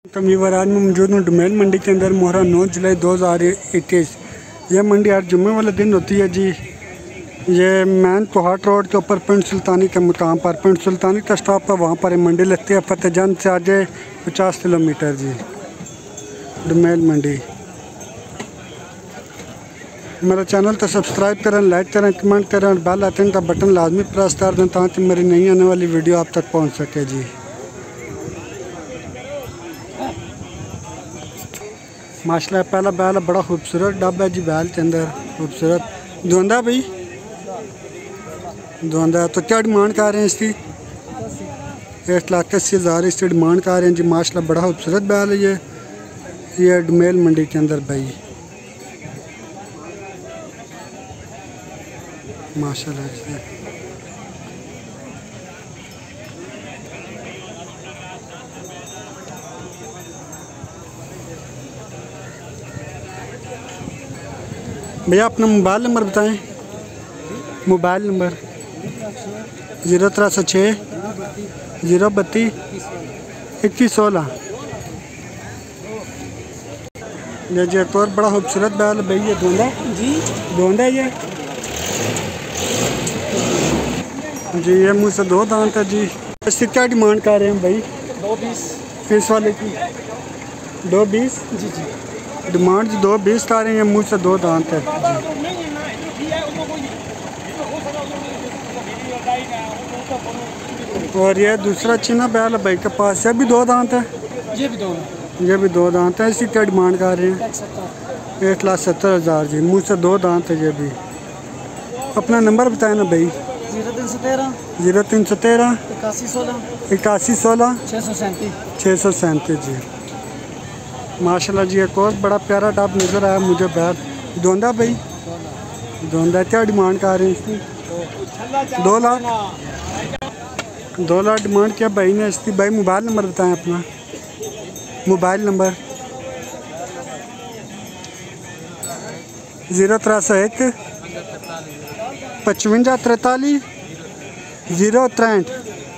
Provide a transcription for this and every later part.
कमीवर आज मैं मौजूद हूँ डुमेल मंडी के अंदर। मोहरा 9 जुलाई 2021। यह मंडी हर जुम्मे वाले दिन होती है जी। ये मैन कोहाट रोड के ऊपर पिंड सुल्तानी के मुकाम पर, पिंड सुल्तानी का स्टॉप है, वहाँ पर ये मंडी लगती है। फतेहजंग से आगे 50 किलोमीटर जी डुमेल मंडी। मेरा चैनल तो सब्सक्राइब करें, लाइक करें, कमेंट करें और बेल आइकन का बटन लाजमी प्रेस कर दें ताकि मेरी नई आने वाली वीडियो आप तक पहुँच सके जी। माशाल्लाह पहला बैल बड़ा खूबसूरत डब है जी। बैल के अंदर खूबसूरत धोंदा भाई धोंदा। तो क्या डिमांड कर रहे हैं इसकी? 1,80,000 इसकी डिमांड कर रहे हैं जी। माशाल्लाह बड़ा खूबसूरत बैल है ये डुमेल मंडी के अंदर भाई माशाल्लाह जी। भैया अपना मोबाइल नंबर बताएं। Mobile number 0306 032 2116। ये जी एक और बड़ा खूबसूरत बैल भाई। ये धोंदा जी, धोंदा ये जी। ये मुँह से 2 दांत है जी। इसकी क्या डिमांड कर रहे हैं भाई? 220 इस वाले की 220 जी जी। डिमांड 220 आ रही है। मुँह से 2 दांत है जी। और ये दूसरा चीना बैल भाई के पास, ये भी 2 दांत है। ये भी 2 दांत है। इसकी क्या डिमांड कर रहे हैं? 1,70,000 जी। मुँह से 2 दांत है ये भी। अपना नंबर बताएं ना भाई। 0313 8116 637 जी। माशाल्लाह जी एक और बड़ा प्यारा टॉप नज़र आया मुझे बैल। धोंदा भाई धोंदा। क्या डिमांड कर रहे हैं इसकी? 2 लाख डिमांड किया भाई ने इसकी। भाई मोबाइल नंबर बताएं अपना। Mobile number 0301 55 43 063।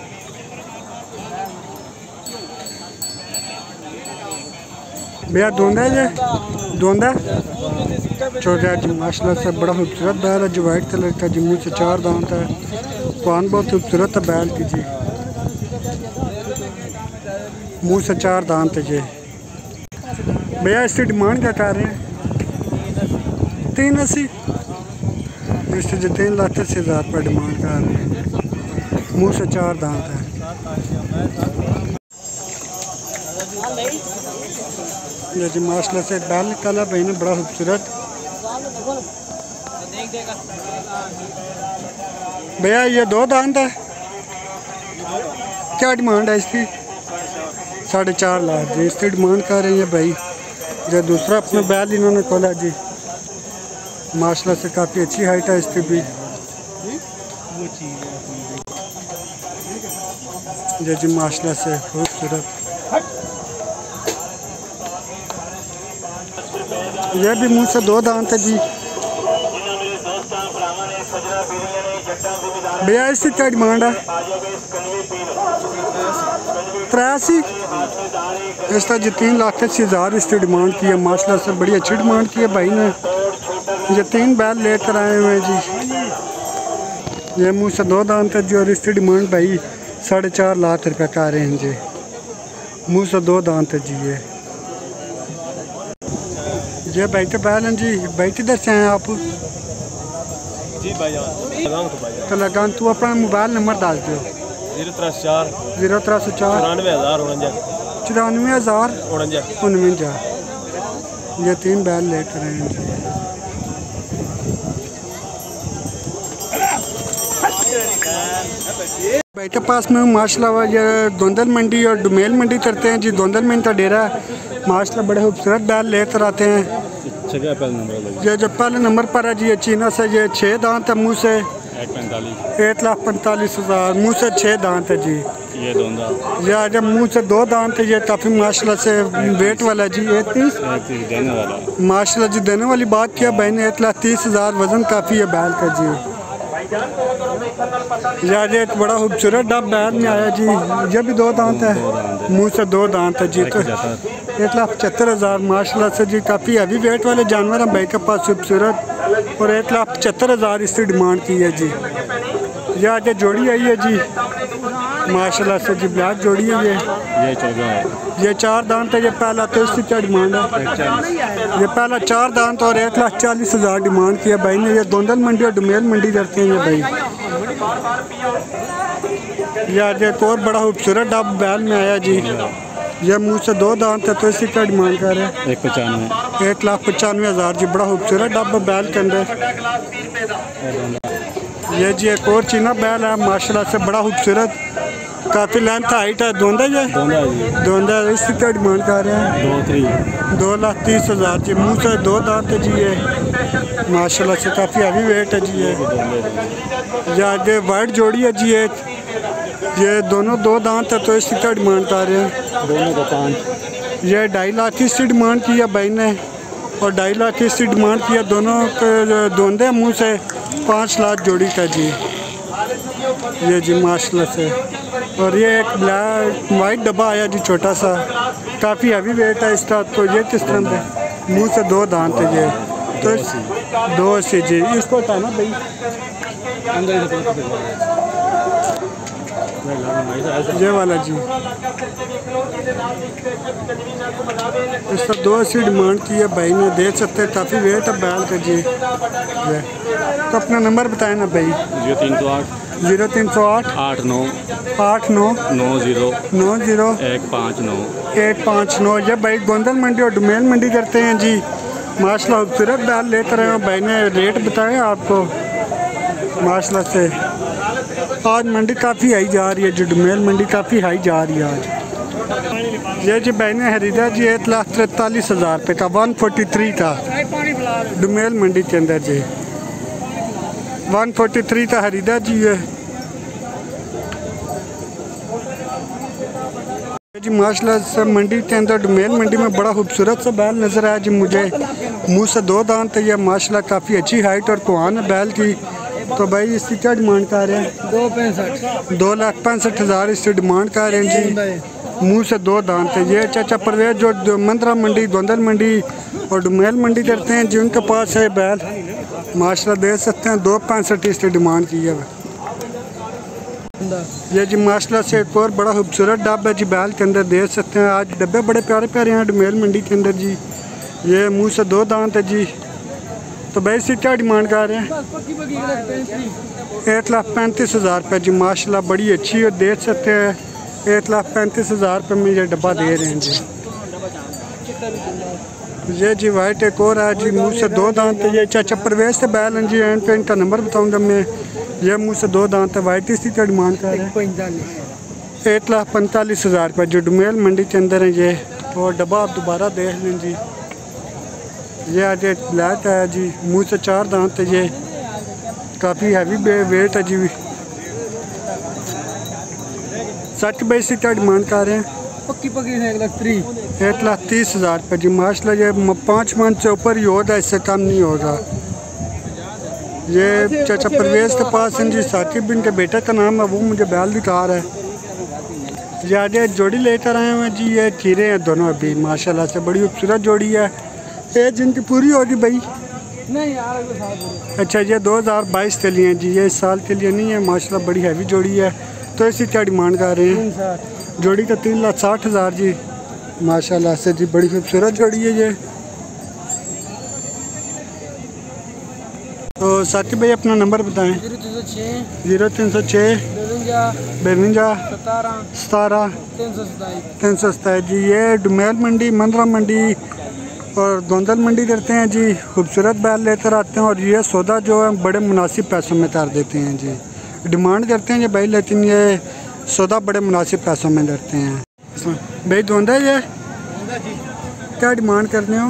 भैया धोंदा है ये? धोंदा छोटा जी। माशाल्लाह से बड़ा खूबसूरत बैल है जो वाइट कलर का जी। मुँह से 4 दांत है। कान बहुत खूबसूरत है बैल की जी। मुँह से 4 दांत है ये। भैया इसकी डिमांड क्या कर रहे हैं? 380 इससे जो 3,80,000 रुपये डिमांड कर रहे हैं। मुँह से 4 दांत है। ये जी माशाल्लाह से बैल निकाला भाई ने बड़ा खूबसूरत। भैया ये 2 दांत है। क्या डिमांड है इसकी? 4.5 लाख जी इसकी डिमांड कर रहे हैं भाई। जो दूसरा अपना बैल इन्होंने खोला जी। माशाल्लाह से काफ़ी अच्छी हाइट है इसकी भी। ये जी माशाल्लाह से खूबसूरत। यह भी मुँह से 2 दांत है जी। भैया इसकी क्या डिमांड है? 83 इसका जी। 3,80,000 इसकी डिमांड की है। माशाल्लाह से बड़ी अच्छी डिमांड की है भाई ने। ये 3 बैल लेकर आए हुए हैं जी। ये मुँह से 2 दांत है जी। और इसकी डिमांड भाई 4.5 लाख रुपये का रहे हैं जी। मुँह से 2 दांत है जी ये भाई के बैल हैं जी। भाई किधर से हैं आप? जी भाईजान तो लगान तू अपना मोबाइल नंबर डाल दो। 0304 94,049 ये 3 बैल लेकर आए हैं जी। भाई के पास में माशाल्लाह ये धोंदल मंडी और डुमेल मंडी करते हैं जी। धोंदल मंडी का डेरा है। माशाल्लाह बड़े खूबसूरत बैल लेकर आते हैं। ये जो पहले नंबर पर है जी ये चीना से। ये 6 दांत है। मुँह से 1,45,000। मुँह से 6 दांत है जी। ये धोंदा। ये आज मुँह से 2 दांत है। ये काफ़ी माशाल्लाह से वेट वाला है जी। 30 देने वाला। माशाल्लाह जी देने वाली बात किया भाई ने। 1,30,000 वज़न काफ़ी है बैल का जी। यार ये एक बड़ा खूबसूरत डब बैल में आया जी। ये भी 2 दांत है, मुंह से 2 दांत है जी। तो 1,75,000 माशाल्लाह से जी। काफ़ी हैवी वेट वाले जानवर हैं भाई के पास, खूबसूरत। और 1,75,000 इसकी डिमांड की है जी। यार ये जोड़ी आई है जी माशाल्लाह से जी, ब्लैक जोड़ी है ये 14 है। ये 4 दांत है। ये पहला तो इसकी क्या डिमांड है? ये पहला 4 दांत और 1,40,000 डिमांड की है भाई ने। ये दोंदल मंडी और डुमेल मंडी करते हैं ये भाई। यार ये एक और बड़ा खूबसूरत डब बैल में आया जी। ये मुंह से 2 दांत है। तो इसकी क्या डिमांड कर रहे हैं? 1,95,000 जी। बड़ा खूबसूरत डब बैल के अंदर। ये जी एक और चीना बैल है माशाल्लाह से, बड़ा खूबसूरत, काफ़ी लेंथ हाइट है। दोंदा ये दोंदा। इसकी क्या डिमांड कर रहे हैं? 2,30,000 जी। मुंह से 2 दांत है जी। ये माशाल्लाह से काफ़ी हैवी वेट है जी। ये वाइट जोड़ी है जी। ये दोनों 2 दांत है। तो इसकी क्या डिमांड कर रहे हैं? दोनों को 5। ये 2.5 लाख की इसकी डिमांड की है भाई ने, और 2.5 लाख की इसकी डिमांड की है। दोनों दोंदे मुँह से 5 लाख जोड़ी का जी। ये जी माशाल्लाह से। और ये एक ब्लैक वाइट डब्बा आया जी, छोटा सा, काफ़ी हैवी वेट है इसका। तो ये किस तरह है? मुंह से 2 दांत है ये। तो 280 जी। इसको हटाना भाई। ये वाला जी इसका 280 डिमांड की है भाई ने। देख सकते हैं काफ़ी वेट है बैल का जी। तो अपना नंबर बताएं ना भाई। 0308 89 90 159। ये भाई गोंदल मंडी और डुमेल मंडी करते हैं जी। माशाल्लाह खूबसूरत बैल लेकर आए हैं भाई ने। रेट बताएं आपको माशाल्लाह से। आज मंडी काफ़ी हाई जा रही है जी। डुमेल मंडी काफ़ी हाई जा रही है आज। ये जी भाई ने खरीदा जी 1,43,000 रुपये का, 143 था डुमेल मंडी के अंदर जी। 143 का खरीदा जी। ये माशाल्लाह से मंडी के अंदर डुमेल मंडी में बड़ा खूबसूरत सा बैल नज़र आया जी मुझे। मुंह से 2 दांत है। ये माशाल्लाह काफ़ी अच्छी हाइट और कुआन है बैल की। तो भाई इसकी क्या डिमांड कर रहे हैं? 2,65,000 इसकी डिमांड कर रहे हैं जी। मुंह से 2 दांत है। ये चाचा परवेज जो मंदरा मंडी, गोंदल मंडी और डुमेल मंडी करते हैं जी, उनके पास है बैल माशाल्लाह। देख सकते हैं 2,65 इसकी डिमांड की है। ये जी माशाल्लाह से एक और बड़ा खूबसूरत डब है जी बैल के अंदर। देख सकते हैं आज डब्बे बड़े प्यारे प्यारे हैं डुमेल मंडी के अंदर जी। ये मुंह से 2 दांत है जी। तो भाई इसकी क्या डिमांड कर रहे हैं? 1,35,000 रुपये जी। माशाल्लाह बड़ी अच्छी है। देख सकते हैं 1,35,000 रुपये में ये डब्बा दे रहे हैं जी। ये जी वाइट एक और है जी, मुँह से 2 दांत है। ये चाचा परवेज से बैल हैं जी। एंड पे इनका नंबर बताऊँगा मैं। ये मुँह से 2 दांत है। वाइट इसकी क्या डिमांड कर रहे हैं? 1,45,000 रुपये जो डुमेल मंडी के अंदर है ये। और डब्बा आप दोबारा देख लें जी। ये आज एक ब्लैक है जी। मुँह से 4 दांत है। ये काफ़ी हैवी वेट है जी। सच भाई से क्या डिमांड कर रहे हैं? पक्की 1,30,000 रुपये जी। माशाल्लाह ये 5 मंथ से ऊपर ही होगा, इससे कम नहीं होगा। ये चाचा परवेज के पास हैं जी। साकिब इनके बेटे का नाम है, वो मुझे बैल दिखा रहा है। ये आज जोड़ी लेकर आए हैं जी। ये खीरे हैं दोनों अभी माशाल्लाह से, बड़ी खूबसूरत जोड़ी है। एज जिनकी पूरी होगी भाई? नहीं यार। अच्छा ये 2022 के लिए हैं जी। ये इस साल के लिए नहीं है। माशाल्लाह बड़ी हैवी जोड़ी है। तो इसकी क्या डिमांड कर रहे हैं? जोड़ी का 3,60,000 जी। माशाल्लाह से जी बड़ी खूबसूरत जोड़ी है ये। तो साथी भाई अपना नंबर बताएं। 0306 52 17 327 जी। ये डुमेल मंडी, मंदरा मंडी और गोंदल मंडी करते हैं जी। खूबसूरत बैल लेकर आते हैं और ये सौदा जो है बड़े मुनासिब पैसों में कर देते हैं जी। डिमांड करते हैं ये भाई, लेकिन ये सौदा बड़े मुनासिब पैसों में करते हैं भाई। दोंदा ये क्या डिमांड कर रहे हो?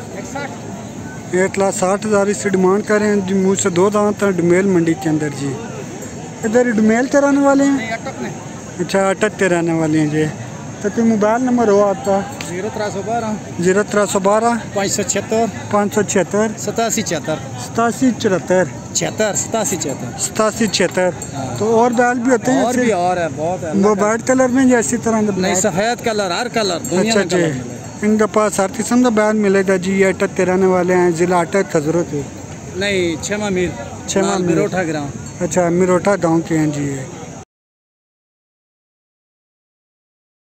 1,60,000 इससे डिमांड कर रहे हैं जी। मुँह से 2 दांत हैं डुमेल मंडी के अंदर जी। इधर डुमेल के रहने वाले हैं? अच्छा अटक के रहने वाले हैं जी। तो कोई मोबाइल नंबर हो आपका? 0312 0312 576 576 87 74 87 74 87 74। 87 74। तो और बैल भी होते हैं और भी और है, बहुत है। वो वाइट कलर में या इसी तरह का? नहीं, सफ़ेद कलर, हर कलर दुनिया अच्छा में जी, कलर मिलेगा। इनके पास हर किस्म का बैल मिलेगा जी। ये अटक रहने वाले हैं, ज़िला अटक खजरों के। नहीं, 6 मील छमा मील। मिरोठा ग्राम। अच्छा, मिरोठा गांव के हैं जी ये।